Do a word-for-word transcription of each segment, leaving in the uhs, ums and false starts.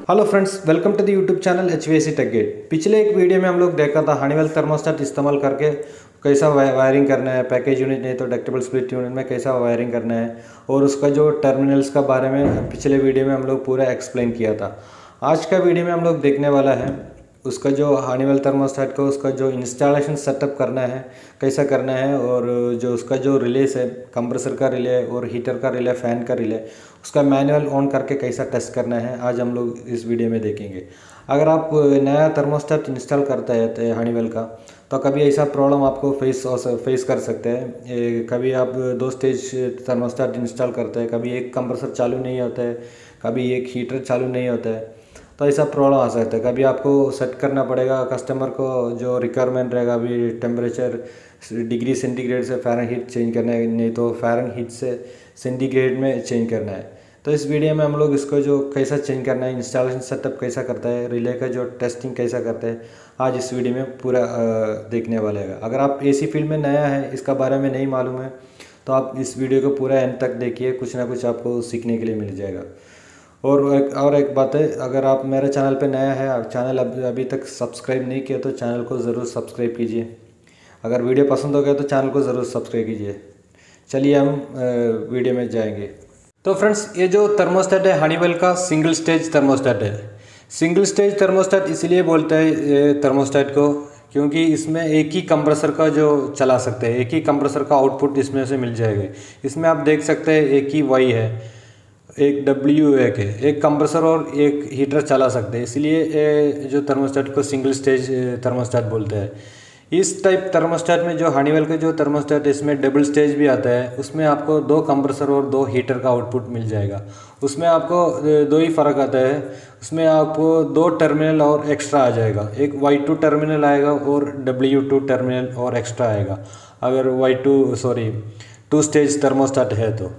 Hello friends, welcome to the YouTube channel H V A C tech gate. पिछले एक video में हम लोग देखा था हनीवेल थर्मोस्टेट इस्तेमाल करके कैसा वायरिंग करना है, पैकेज यूनिट नहीं तो डक्टेबल स्प्लिट यूनिट में कैसा वायरिंग करना है और उसका जो टर्मिनल्स का बारे में पिछले वीडियो में हम लोग पूरा एक्सप्लेन किया था। आज का वीडियो में हम लोग देखने वाला है उसका जो हनीवेल थर्मोस्टेट को उसका जो इंस्टॉलेशन सेटअप करना है कैसा करना है, और जो उसका जो रिलेस है कंप्रेसर का रिले और हीटर का रिले फ़ैन का रिले उसका मैनुअल ऑन करके कैसा टेस्ट करना है आज हम लोग इस वीडियो में देखेंगे। अगर आप नया थर्मोस्टेट इंस्टॉल करते हैं हनीवेल का तो कभी ऐसा प्रॉब्लम आपको फेस फेस कर सकते हैं। कभी आप दो स्टेज थर्मोस्टेट इंस्टॉल करते हैं, कभी एक कंप्रेसर चालू नहीं होता है, कभी एक हीटर चालू नहीं होता है, तो ऐसा प्रॉब्लम आ सकता है। कभी आपको सेट करना पड़ेगा कस्टमर को जो रिक्वायरमेंट रहेगा, अभी टेम्परेचर डिग्री सेंटीग्रेड से फ़ारेनहीट चेंज करना है, नहीं तो फ़ारेनहीट से सेंटीग्रेड में चेंज करना है। तो इस वीडियो में हम लोग इसको जो कैसा चेंज करना है, इंस्टॉलेशन सेटअप कैसा करता है, रिले का जो टेस्टिंग कैसा करता है, आज इस वीडियो में पूरा देखने वाले हैं। अगर आप एसी फील्ड में नया है, इसका बारे में नहीं मालूम है, तो आप इस वीडियो को पूरा एंड तक देखिए, कुछ ना कुछ आपको सीखने के लिए मिल जाएगा। और एक और एक बात है, अगर आप मेरे चैनल पे नया है, चैनल अभी अभी तक सब्सक्राइब नहीं किया तो चैनल को ज़रूर सब्सक्राइब कीजिए। अगर वीडियो पसंद हो गया तो चैनल को ज़रूर सब्सक्राइब कीजिए। चलिए हम वीडियो में जाएंगे। तो फ्रेंड्स, ये जो थर्मोस्टेट है हनीवेल का सिंगल स्टेज थर्मोस्टेट है। सिंगल स्टेज थर्मोस्टेट इसलिए बोलते हैं ये थर्मोस्टेट को क्योंकि इसमें एक ही कंप्रेसर का जो चला सकते हैं, एक ही कंप्रेसर का आउटपुट इसमें से मिल जाएगा। इसमें आप देख सकते हैं एक ही वाई है, एक डब्ल्यू एक है, एक कंप्रेसर और एक हीटर चला सकते हैं, इसलिए जो थर्मोस्टेट को सिंगल स्टेज थर्मोस्टेट बोलते हैं। इस टाइप थर्मोस्टेट में जो हनीवेल का जो थर्मोस्टेट है इसमें डबल स्टेज भी आता है, उसमें आपको दो कंप्रेसर और दो हीटर का आउटपुट मिल जाएगा। उसमें आपको दो ही फ़र्क आता है, उसमें आपको दो टर्मिनल और एक्स्ट्रा आ जाएगा, एक वाई टू टर्मिनल आएगा और डब्ल्यू टू टर्मिनल और एक्स्ट्रा आएगा अगर Y two sorry two stage thermostat है तो।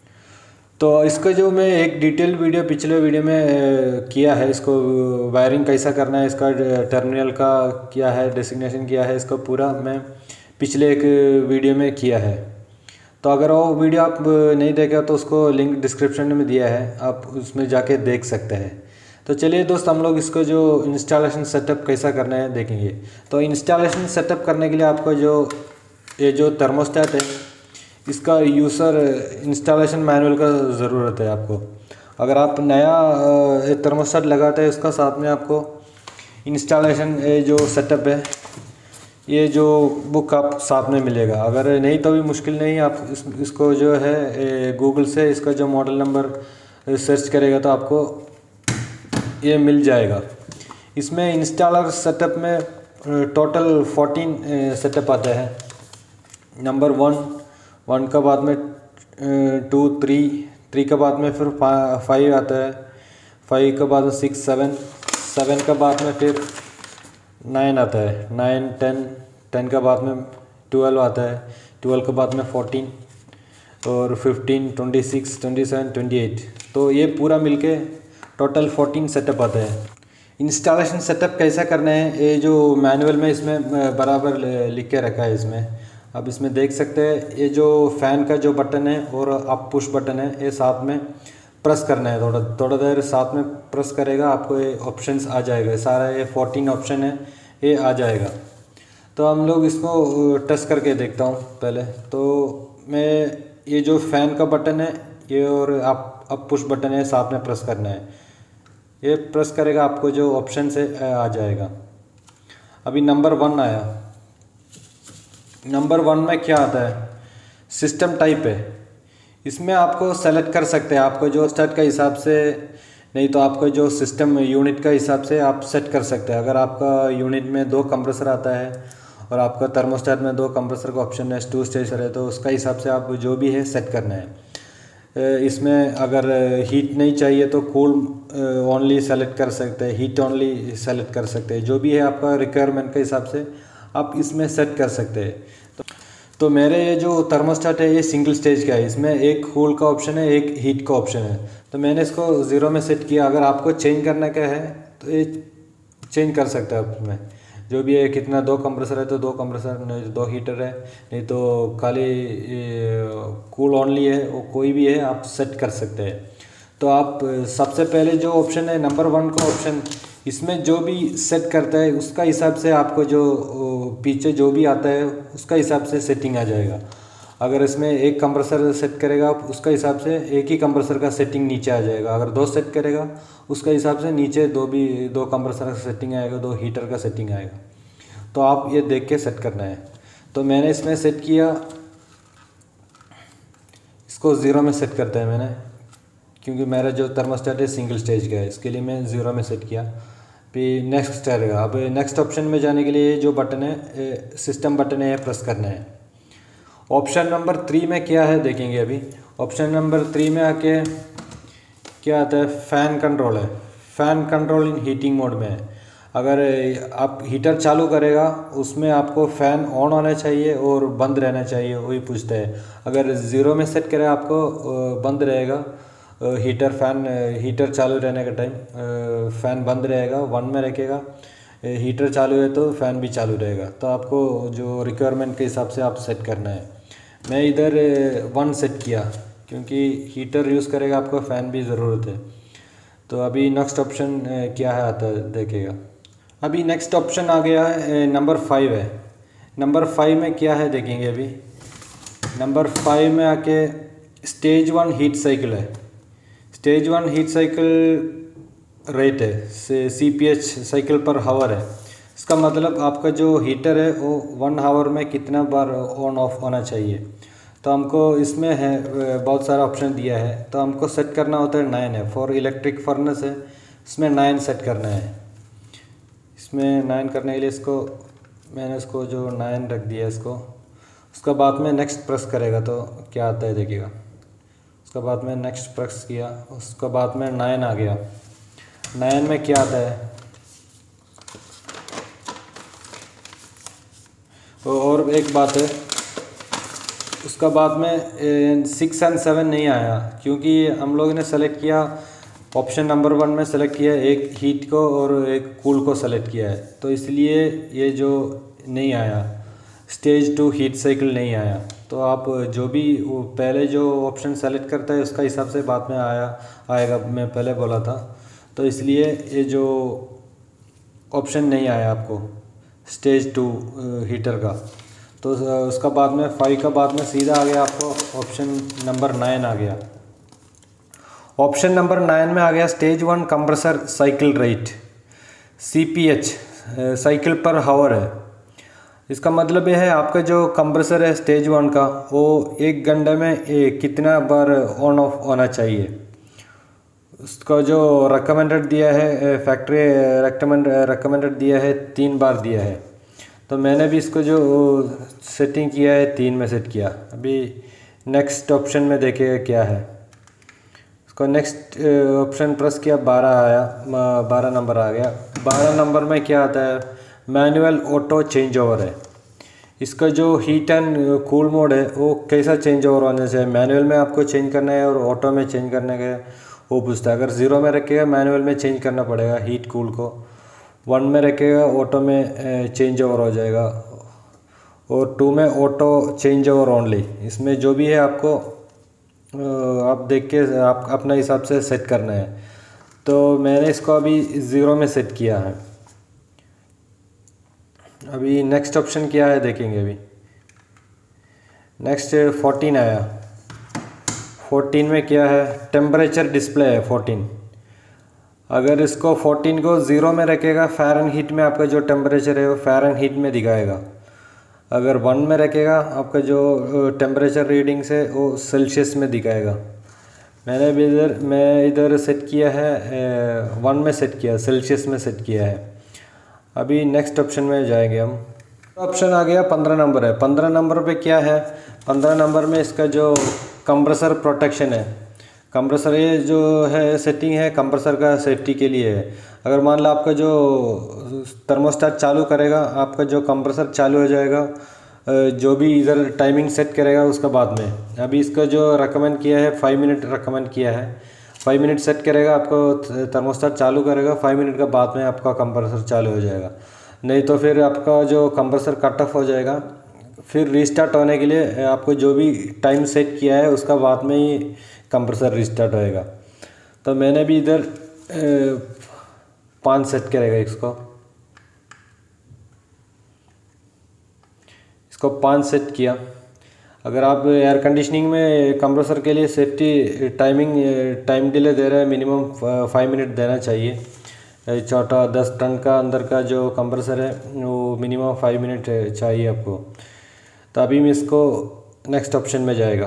तो इसका जो मैं एक डिटेल वीडियो पिछले वीडियो में किया है, इसको वायरिंग कैसा करना है, इसका टर्मिनल का क्या है, डेसिग्नेशन किया है, इसका पूरा मैं पिछले एक वीडियो में किया है। तो अगर वो वीडियो आप नहीं देखे तो उसको लिंक डिस्क्रिप्शन में दिया है, आप उसमें जाके देख सकते हैं। तो चलिए दोस्त, हम लोग इसको जो इंस्टॉलेशन सेटअप कैसा करना है देखेंगे। तो इंस्टॉलेशन सेटअप करने के लिए आपको जो ये जो थर्मोस्टेट है इसका यूज़र इंस्टॉलेशन मैनुअल का ज़रूरत है आपको। अगर आप नया थर्मोस्टेट लगाते हैं उसका साथ में आपको इंस्टॉलेशन जो सेटअप है ये जो बुक आप साथ में मिलेगा। अगर नहीं तो भी मुश्किल नहीं, आप इस, इसको जो है गूगल से इसका जो मॉडल नंबर सर्च करेगा तो आपको ये मिल जाएगा। इसमें इंस्टॉलर सेटअप में टोटल फोर्टीन सेटअप आता है। नंबर वन वन का बाद में टू थ्री थ्री का बाद में फिर फाइव आता है, फाइव का बाद में सिक्स सेवन सेवन का बाद में फिर नाइन आता है, नाइन टेन टेन का बाद में ट्वेल्व आता है, ट्वेल्व के बाद में फोर्टीन और fifteen twenty six twenty seven twenty eight. तो ये पूरा मिलके टोटल फोर्टीन सेटअप आता है। इंस्टॉलेशन सेटअप कैसा करना है ये जो मैनुअल में इसमें बराबर लिख के रखा है। इसमें अब इसमें देख सकते हैं ये जो फ़ैन का जो बटन है और अप पुश बटन है, ये साथ में प्रेस करना है। थोड़ा थोड़ा देर साथ में प्रेस करेगा, आपको ये ऑप्शंस आ जाएगा, सारा ये फोर्टीन ऑप्शन है ये आ जाएगा। तो हम लोग इसको टेस्ट करके देखता हूँ पहले। तो मैं ये जो फ़ैन का बटन है ये और अप अप पुश बटन है साथ में प्रेस करना है, ये प्रेस करेगा आपको जो ऑप्शन है आ जाएगा। अभी नंबर वन आया। नंबर वन में क्या आता है, सिस्टम टाइप है। इसमें आपको सेलेक्ट कर सकते हैं, आपको जो स्टार्ट का हिसाब से, नहीं तो आपको जो सिस्टम यूनिट का हिसाब से आप सेट कर सकते हैं। अगर आपका यूनिट में दो कंप्रेसर आता है और आपका थर्मोस्टेट में दो कंप्रेसर का ऑप्शन है, टू स्टेज है, तो उसका हिसाब से आप जो भी है सेट करना है। इसमें अगर हीट नहीं चाहिए तो कूल ओनली सेलेक्ट कर सकते हैं, हीट ओनली सेलेक्ट कर सकते हैं, जो भी है आपका रिक्वायरमेंट के हिसाब से आप इसमें सेट कर सकते हैं। तो, तो मेरे ये जो थर्मोस्टेट है ये सिंगल स्टेज का है, इसमें एक कूल का ऑप्शन है, एक हीट का ऑप्शन है। तो मैंने इसको ज़ीरो में सेट किया। अगर आपको चेंज करना क्या है तो ये चेंज कर सकते हैं उसमें, जो भी है कितना, दो कंप्रेसर है तो दो कंप्रेसर, नहीं तो दो हीटर है, नहीं तो खाली कूल ओनली है, वो कोई भी है आप सेट कर सकते हैं। तो आप सबसे पहले जो ऑप्शन है नंबर वन का ऑप्शन, इसमें जो भी सेट करता है उसका हिसाब से आपको जो पीछे जो भी आता है उसका हिसाब से सेटिंग आ जाएगा। अगर इसमें एक कंप्रेसर सेट करेगा आप उसका हिसाब से एक ही कंप्रेसर का सेटिंग नीचे आ जाएगा। अगर दो सेट करेगा उसका हिसाब से नीचे दो भी दो कंप्रेसर का सेटिंग आएगा, दो हीटर का सेटिंग आएगा। तो आप ये देख के सेट करना है। तो मैंने इसमें सेट किया, इसको ज़ीरो में सेट करते हैं मैंने, क्योंकि मेरा जो थर्मोस्टेट है सिंगल स्टेज का है, इसके लिए मैं ज़ीरो में सेट किया। फिर नेक्स्ट रहेगा। अब नेक्स्ट ऑप्शन में जाने के लिए जो बटन है सिस्टम बटन है प्रेस करना है। ऑप्शन नंबर थ्री में क्या है देखेंगे अभी। ऑप्शन नंबर थ्री में आके क्या आता है, फ़ैन कंट्रोल है। Fan control in heating mode में है। अगर आप हीटर चालू करेगा उसमें आपको फ़ैन ऑन होना चाहिए और बंद रहना चाहिए, वही पूछता है। अगर ज़ीरो में सेट करें आपको बंद रहेगा हीटर, फ़ैन हीटर चालू रहने का टाइम फ़ैन बंद रहेगा। वन में रखेगा हीटर चालू है तो फ़ैन भी चालू रहेगा। तो आपको जो रिक्वायरमेंट के हिसाब से आप सेट करना है। मैं इधर वन सेट किया क्योंकि हीटर यूज़ करेगा आपको फ़ैन भी ज़रूरत है। तो अभी नेक्स्ट ऑप्शन क्या है आता है देखेगा। अभी नेक्स्ट ऑप्शन आ गया है नंबर फाइव है। नंबर फाइव में क्या है देखेंगे अभी। नंबर फाइव में आके स्टेज वन हीट साइकिल है। Stage one heat cycle rate है से सी P H cycle per hour है। इसका मतलब आपका जो हीटर है वो वन हावर में कितना बार ऑन ऑफ होना चाहिए। तो हमको इसमें है बहुत सारा ऑप्शन दिया है, तो हमको सेट करना होता है नाइन है। फॉर इलेक्ट्रिक फर्नेस है, इसमें नाइन सेट करना है। इसमें नाइन करने के लिए इसको मैंने इसको जो नाइन रख दिया इसको, उसका बाद में नेक्स्ट प्रेस करेगा तो क्या आता है देखिएगा। उसका बाद में नेक्स्ट प्रेस किया, उसका बाद में नाइन आ गया। नाइन में क्या आता है, और एक बात है उसका बाद में सिक्स एंड सेवन नहीं आया, क्योंकि हम लोगों ने सेलेक्ट किया ऑप्शन नंबर वन में सेलेक्ट किया एक हीट को और एक कूल को सेलेक्ट किया है, तो इसलिए ये जो नहीं आया स्टेज टू हीट साइकिल नहीं आया। तो आप जो भी वो पहले जो ऑप्शन सेलेक्ट करता है उसका हिसाब से बाद में आया आएगा, मैं पहले बोला था। तो इसलिए ये जो ऑप्शन नहीं आया आपको स्टेज टू हीटर का, तो उसका बाद में फाइव का बाद में सीधा आ गया आपको ऑप्शन नंबर नाइन आ गया। ऑप्शन नंबर नाइन में आ गया stage one compressor cycle rate C P H cycle per hour है। इसका मतलब ये है आपका जो कंप्रेसर है स्टेज वन का वो एक घंटे में ए, कितना बार ऑन ऑफ होना चाहिए। उसका जो रिकमेंडेड दिया है फैक्ट्री रेकमेंड रिकमेंडेड दिया है तीन बार दिया है, तो मैंने भी इसको जो सेटिंग किया है तीन में सेट किया। अभी नेक्स्ट ऑप्शन में देखिए क्या है। उसको नेक्स्ट ऑप्शन प्रेस किया, बारह आया, बारह नंबर आ गया। बारह नंबर में क्या आता है, मैनुअल ऑटो चेंज ओवर है। इसका जो हीट एंड कूल मोड है वो कैसा चेंज ओवर होने से, मैनुअल में आपको चेंज करना है और ऑटो में चेंज करने के वो पूछता है। अगर ज़ीरो में रखेगा मैनुअल में चेंज करना पड़ेगा हीट कूल को, वन में रखेगा ऑटो में चेंज ओवर हो जाएगा, और टू में ऑटो चेंज ओवर ओनली। इसमें जो भी है आपको आप देख के आप अपने हिसाब से सेट करना है। तो मैंने इसको अभी ज़ीरो में सेट किया है। अभी नेक्स्ट ऑप्शन क्या है देखेंगे। अभी नेक्स्ट फोर्टीन आया। फोर्टीन में क्या है, टेम्परेचर डिस्प्ले है फोर्टीन। अगर इसको फोर्टीन को ज़ीरो में रखेगा फ़ारेनहीट में आपका जो टेम्परेचर है वो फ़ारेनहीट में दिखाएगा। अगर वन में रखेगा आपका जो टेम्परेचर रीडिंग्स है वो सेल्सियस में दिखाएगा। मैंने भी इधर मैं इधर सेट किया है वन में सेट किया, सेल्सियस में सेट किया है। अभी नेक्स्ट ऑप्शन में जाएंगे हम। ऑप्शन आ गया पंद्रह नंबर है। पंद्रह नंबर पे क्या है, पंद्रह नंबर में इसका जो कंप्रेसर प्रोटेक्शन है। कंप्रेसर ये जो है सेटिंग है कंप्रेसर का सेफ्टी के लिए है। अगर मान लो आपका जो थर्मोस्टेट चालू करेगा आपका जो कंप्रेसर चालू हो जाएगा, जो भी इधर टाइमिंग सेट करेगा उसका बाद में। अभी इसका जो रिकमेंड किया है फाइव मिनट रिकमेंड किया है, फाइव मिनट सेट करेगा आपको थर्मोस्टेट चालू करेगा, फाइव मिनट के बाद में आपका कंप्रेसर चालू हो जाएगा। नहीं तो फिर आपका जो कंप्रेसर कट ऑफ हो जाएगा। फिर रीस्टार्ट होने के लिए आपको जो भी टाइम सेट किया है उसका बाद में ही कंप्रेसर रीस्टार्ट होएगा। तो मैंने भी इधर पाँच सेट करेगा इसको इसको पाँच सेट किया। अगर आप एयर कंडीशनिंग में कंप्रेसर के लिए सेफ्टी टाइमिंग टाइम डिले दे रहे हैं, मिनिमम फाइव मिनट देना चाहिए। छोटा दस टन का अंदर का जो कंप्रेसर है वो मिनिमम फाइव मिनट चाहिए आपको। तो अभी मैं इसको नेक्स्ट ऑप्शन में जाएगा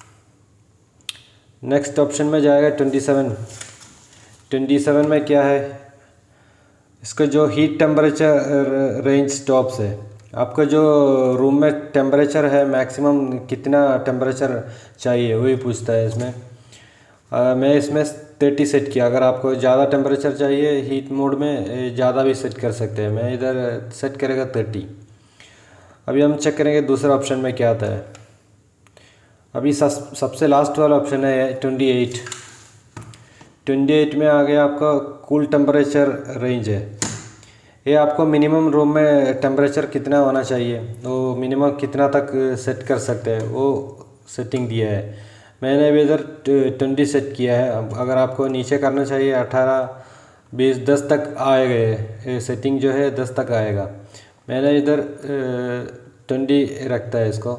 नेक्स्ट ऑप्शन में जाएगा ट्वेंटी सेवन ट्वेंटी सेवन में क्या है, इसका जो हीट टेम्परेचर रेंज स्टॉप्स है। आपका जो रूम में टेम्परेचर है मैक्सिमम कितना टेम्परेचर चाहिए वही पूछता है इसमें। आ, मैं इसमें थर्टी सेट किया। अगर आपको ज़्यादा टेम्परेचर चाहिए हीट मोड में ज़्यादा भी सेट कर सकते हैं। मैं इधर सेट करेगा थर्टी। अभी हम चेक करेंगे दूसरा ऑप्शन में क्या आता है। अभी सबसे लास्ट वाला ऑप्शन है ट्वेंटी एट ट्वेंटी एट में आ गया आपका कूल टेम्परेचर रेंज है। ये आपको मिनिमम रूम में टेम्परेचर कितना होना चाहिए, वो मिनिमम कितना तक सेट कर सकते हैं वो सेटिंग दिया है। मैंने भी इधर ट्वेंटी सेट किया है। अगर आपको नीचे करना चाहिए अठारह बीस दस तक आएगा, ये सेटिंग जो है दस तक आएगा। मैंने इधर ट्वेंटी रखता है इसको।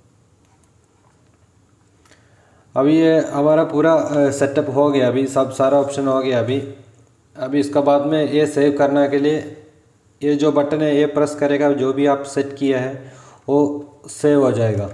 अभी ये हमारा पूरा सेटअप हो गया, अभी सब सारा ऑप्शन हो गया। अभी अभी इसका बाद में ये सेव करने के लिए ये जो बटन है ये प्रेस करेगा, जो भी आप सेट किया है वो सेव हो जाएगा।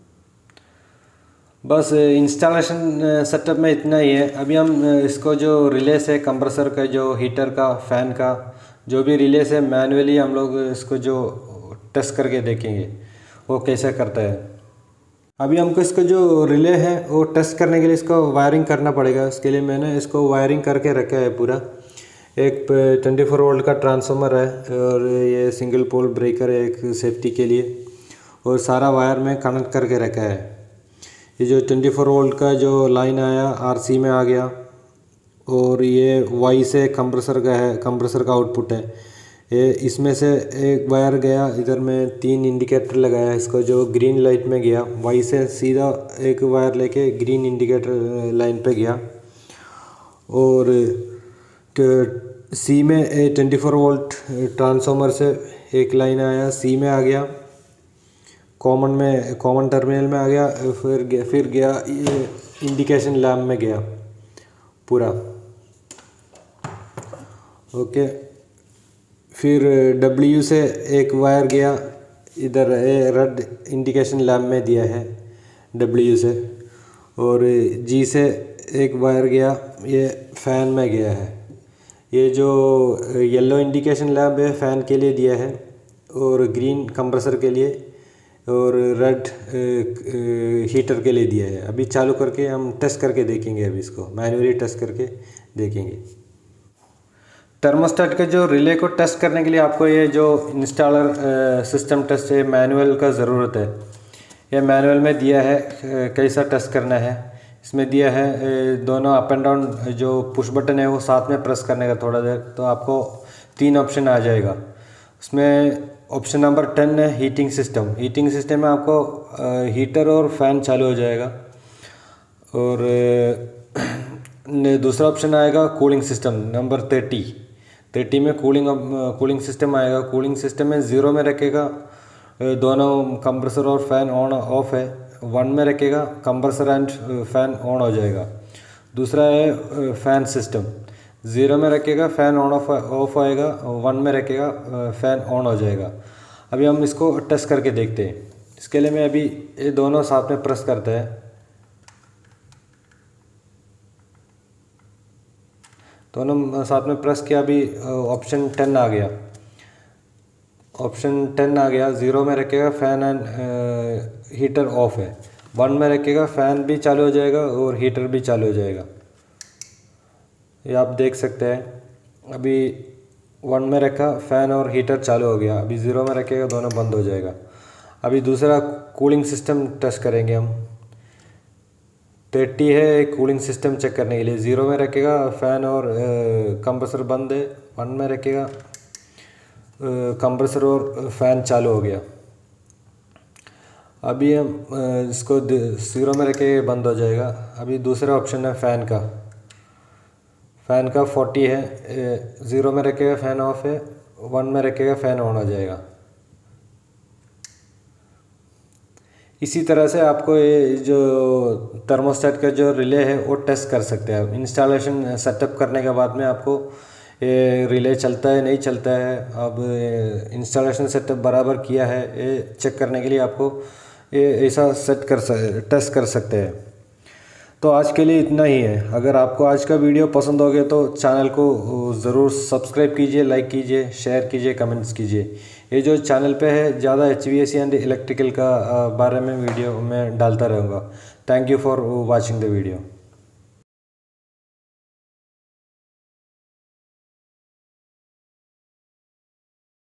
बस इंस्टॉलेशन सेटअप में इतना ही है। अभी हम इसको जो रिलेस है कंप्रेसर का, जो हीटर का, फ़ैन का जो भी रिलेस है मैनुअली हम लोग इसको जो टेस्ट करके देखेंगे वो कैसे करता है। अभी हमको इसको जो रिले है वो टेस्ट करने के लिए इसको वायरिंग करना पड़ेगा। इसके लिए मैंने इसको वायरिंग करके रखा है पूरा। एक ट्वेंटी फोर वोल्ट का ट्रांसफार्मर है और ये सिंगल पोल ब्रेकर है एक सेफ्टी के लिए, और सारा वायर में कनेक्ट करके रखा है। ये जो ट्वेंटी फोर वोल्ट का जो लाइन आया आरसी में आ गया, और ये वाई से कंप्रेसर का है, कंप्रेसर का आउटपुट है। ये इसमें से एक वायर गया, इधर में तीन इंडिकेटर लगाया इसको, जो ग्रीन लाइट में गया। वाई से सीधा एक वायर लेके ग्रीन इंडिकेटर लाइन पे गया, और सी में ट्वेंटी फोर वोल्ट ट्रांसफार्मर से एक लाइन आया, सी में आ गया, कॉमन में कॉमन टर्मिनल में आ गया, फिर गया फिर गया ये इंडिकेशन लैम्प में गया पूरा। ओके, फिर डब्ल्यू से एक वायर गया, इधर रेड इंडिकेशन लैम्प में दिया है डब्ल्यू से, और जी से एक वायर गया, ये फ़ैन में गया है। ये जो येलो इंडिकेशन लैम्प है फ़ैन के लिए दिया है, और ग्रीन कंप्रेसर के लिए, और रेड हीटर के लिए दिया है। अभी चालू करके हम टेस्ट करके देखेंगे, अभी इसको मैन्युअली टेस्ट करके देखेंगे। थर्मोस्टेट के जो रिले को टेस्ट करने के लिए आपको ये जो इंस्टॉलर सिस्टम टेस्ट है मैनुअल का ज़रूरत है। ये मैनुअल में दिया है कैसा टेस्ट करना है। इसमें दिया है दोनों अप एंड डाउन जो पुश बटन है वो साथ में प्रेस करने का थोड़ा देर, तो आपको तीन ऑप्शन आ जाएगा। उसमें ऑप्शन नंबर टेन है हीटिंग सिस्टम। हीटिंग सिस्टम में आपको हीटर और फैन चालू हो जाएगा, और दूसरा ऑप्शन आएगा cooling system number thirty. Thirty में कूलिंग कूलिंग सिस्टम आएगा। कूलिंग सिस्टम में ज़ीरो में रखेगा दोनों कंप्रेसर और फैन ऑन ऑफ है, वन में रखेगा कंप्रेसर एंड फैन ऑन हो जाएगा। दूसरा है फैन सिस्टम, ज़ीरो में रखेगा फ़ैन ऑन ऑफ ऑफ आएगा, वन में रखेगा फ़ैन ऑन हो जाएगा। अभी हम इसको टेस्ट करके देखते हैं। इसके लिए मैं अभी ये दोनों साथ में प्रेस करते हैं, दोनों साथ में प्रेस किया। अभी ऑप्शन टेन आ गया, ऑप्शन टेन आ गया। ज़ीरो में रखेगा फ़ैन एंड हीटर ऑफ है, वन में रखेगा फ़ैन भी चालू हो जाएगा और हीटर भी चालू हो जाएगा। ये आप देख सकते हैं। अभी वन में रखा फ़ैन और हीटर चालू हो गया, अभी ज़ीरो में रखेगा दोनों बंद हो जाएगा। अभी दूसरा कूलिंग सिस्टम टेस्ट करेंगे हम। थर्टी है कूलिंग सिस्टम चेक करने के लिए। ज़ीरो में रखेगा फ़ैन और कंप्रेसर बंद है, वन में रखेगा कंप्रेसर और फैन चालू हो गया। अभी हम इसको ज़ीरो में रखे बंद हो जाएगा। अभी दूसरा ऑप्शन है फ़ैन का, फ़ैन का फोर्टी है, ज़ीरो में रखेगा फ़ैन ऑफ है, वन में रखेगा फ़ैन ऑन हो जाएगा। इसी तरह से आपको ये जो थर्मोस्टेट का जो रिले है वो टेस्ट कर सकते हैं। इंस्टॉलेशन सेटअप करने के बाद में आपको ये रिले चलता है नहीं चलता है, अब इंस्टॉलेशन सेटअप बराबर किया है ये चेक करने के लिए आपको ये ऐसा सेट कर टेस्ट कर सकते हैं। तो आज के लिए इतना ही है। अगर आपको आज का वीडियो पसंद हो गया तो चैनल को ज़रूर सब्सक्राइब कीजिए, लाइक कीजिए, शेयर कीजिए, कमेंट्स कीजिए। ये जो चैनल पे है ज़्यादा H V A C and electrical का बारे में वीडियो मैं डालता रहूँगा। Thank you for watching the video.